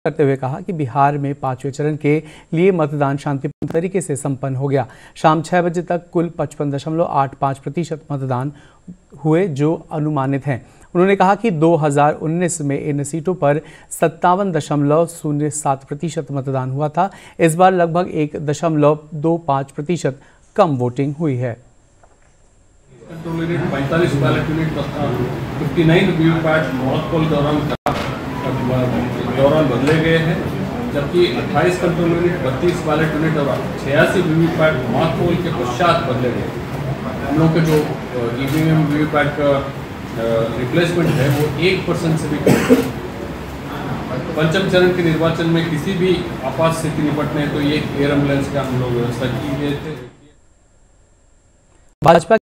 करते हुए कहा कि बिहार में 5वें चरण के लिए मतदान शांतिपूर्ण तरीके से संपन्न हो गया। शाम 6 बजे तक कुल 55.85% मतदान हुए, जो अनुमानित हैं। उन्होंने कहा कि 2019 में इन सीटों पर 57.07% मतदान हुआ था। इस बार लगभग 1.25% कम वोटिंग हुई है। 45 बैलेट यूनिट 59 वीवीपैट मॉकपोल दौरान बदले गए हैं, जबकि 28 कंट्रोल यूनिट 32 बैलेट यूनिट और 86 वीवीपैट मॉकपोल के पश्चात बदले गए। हम लोग के जो ईवीएम वीवीपैट का रिप्लेसमेंट है वो 1% से भी कम। पंचम चरण के निर्वाचन में किसी भी आपात स्थिति निपटने तो ये एयर एम्बुलेंस का हम लोग व्यवस्था की गए थे। भाजपा